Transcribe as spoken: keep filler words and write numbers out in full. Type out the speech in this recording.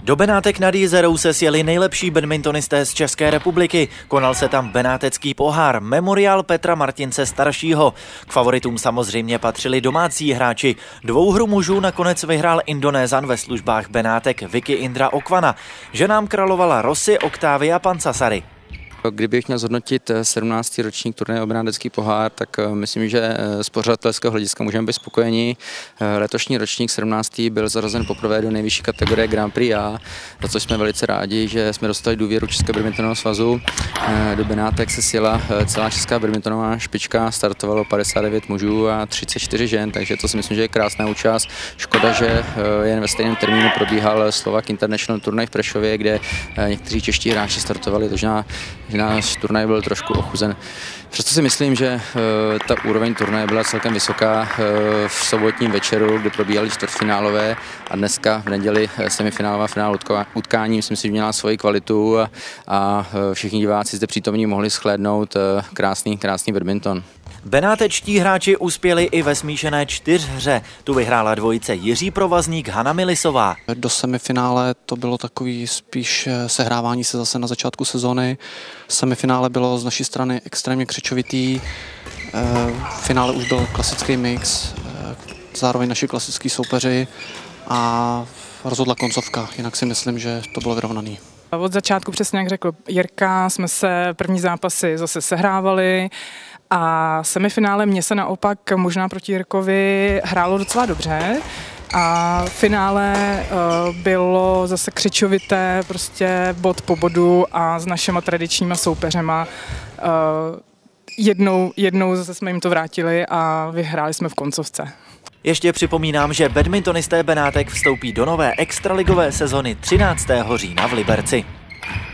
Do Benátek nad Jizerou se sjeli nejlepší badmintonisté z České republiky. Konal se tam benátecký pohár, memoriál Petra Martince staršího. K favoritům samozřejmě patřili domácí hráči. Dvouhru mužů nakonec vyhrál Indonézan ve službách Benátek Vicky Indra Okvana. Ženám královala Rossi, Octavia Pansasary. Kdybych měl zhodnotit sedmnáctý ročník turnaje o benátecký pohár, tak myslím, že z pořadatelského hlediska můžeme být spokojení. Letošní ročník sedmnáctý byl zařazen poprvé do nejvyšší kategorie Grand Prix A, za což jsme velice rádi, že jsme dostali důvěru Českého badmintonového svazu. Do Benátek se sjela celá česká badmintonová špička, startovalo padesát devět mužů a třicet čtyři žen, takže to si myslím, že je krásná účast. Škoda, že jen ve stejném termínu probíhal Slovak International turnaj v Prešově, kde někteří čeští hráči startovali, takže že náš turnaj byl trošku ochuzen. Přesto si myslím, že uh, ta úroveň turnaje byla celkem vysoká uh, v sobotním večeru, kdy probíhaly čtvrtfinálové a dneska v neděli semifinálová finál utkání. Myslím si, že měla svoji kvalitu a, a všichni diváci zde přítomní mohli shlédnout uh, krásný, krásný badminton. Benátečtí hráči uspěli i ve smíšené čtyřhře. Tu vyhrála dvojice Jiří Provazník, Hana Milisová. Do semifinále to bylo takový spíš sehrávání se zase na začátku sezóny. Semifinále bylo z naší strany extrémně křičovitý. V finále už byl klasický mix, zároveň naši klasický soupeři a rozhodla koncovka. Jinak si myslím, že to bylo vyrovnaný. Od začátku, přesně jak řekl Jirka, jsme se první zápasy zase sehrávali a semifinále mě se naopak možná proti Jirkovi hrálo docela dobře a finále uh, bylo zase křičovité, prostě bod po bodu a s našima tradičníma soupeřema uh, jednou, jednou zase jsme jim to vrátili a vyhráli jsme v koncovce. Ještě připomínám, že badmintonisté Benátek vstoupí do nové extraligové sezony třináctého října v Liberci.